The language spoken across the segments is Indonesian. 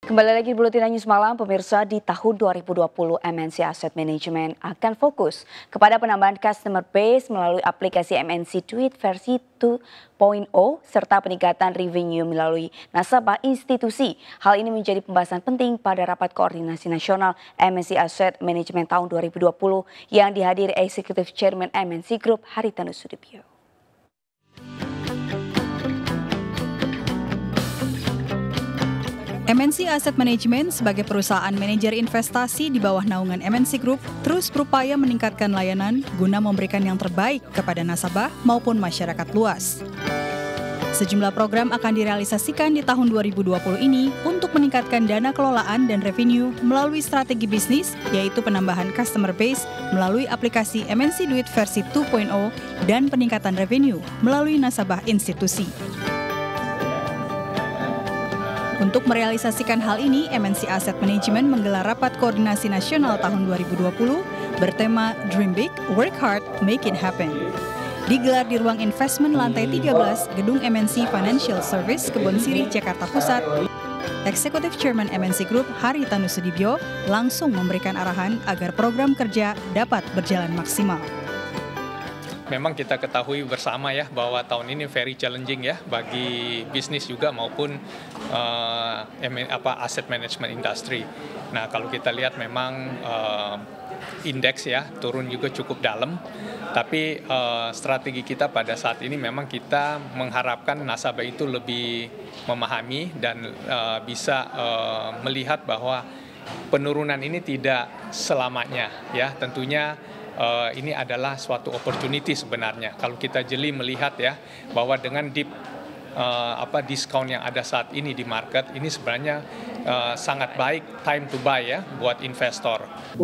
Kembali lagi di Buletin News Malam, pemirsa. Di tahun 2020 MNC Asset Management akan fokus kepada penambahan customer base melalui aplikasi MNC Tweet versi 2.0 serta peningkatan revenue melalui nasabah institusi. Hal ini menjadi pembahasan penting pada rapat koordinasi nasional MNC Asset Management tahun 2020 yang dihadiri Executive Chairman MNC Group Haritanu Sudibyo. MNC Asset Management sebagai perusahaan manajer investasi di bawah naungan MNC Group terus berupaya meningkatkan layanan guna memberikan yang terbaik kepada nasabah maupun masyarakat luas. Sejumlah program akan direalisasikan di tahun 2020 ini untuk meningkatkan dana kelolaan dan revenue melalui strategi bisnis, yaitu penambahan customer base melalui aplikasi MNC Duit versi 2.0 dan peningkatan revenue melalui nasabah institusi. Untuk merealisasikan hal ini, MNC Asset Management menggelar rapat koordinasi nasional tahun 2020 bertema Dream Big, Work Hard, Make It Happen. Digelar di ruang investment lantai 13 gedung MNC Financial Service Kebon Sirih, Jakarta Pusat. Executive Chairman MNC Group Haritanu Sudibyo langsung memberikan arahan agar program kerja dapat berjalan maksimal. Memang kita ketahui bersama ya bahwa tahun ini very challenging ya bagi bisnis juga maupun asset management industry. Nah, kalau kita lihat memang indeks ya turun juga cukup dalam. Tapi strategi kita pada saat ini memang kita mengharapkan nasabah itu lebih memahami dan bisa melihat bahwa penurunan ini tidak selamanya ya, tentunya. Ini adalah suatu opportunity sebenarnya. Kalau kita jeli melihat ya bahwa dengan diskon yang ada saat ini di market ini sebenarnya sangat baik time to buy ya buat investor.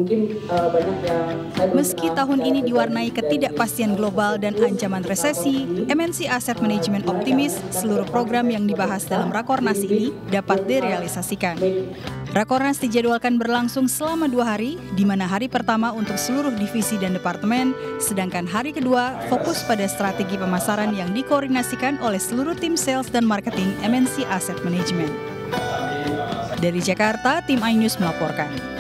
Meski tahun ini diwarnai ketidakpastian global dan ancaman resesi, MNC Asset Management optimis seluruh program yang dibahas dalam Rakornas ini dapat direalisasikan. Rakornas dijadwalkan berlangsung selama 2 hari, di mana hari pertama untuk seluruh divisi dan departemen, sedangkan hari kedua fokus pada strategi pemasaran yang dikoordinasikan oleh seluruh tim sales dan marketing MNC Asset Management. Dari Jakarta, tim iNews melaporkan.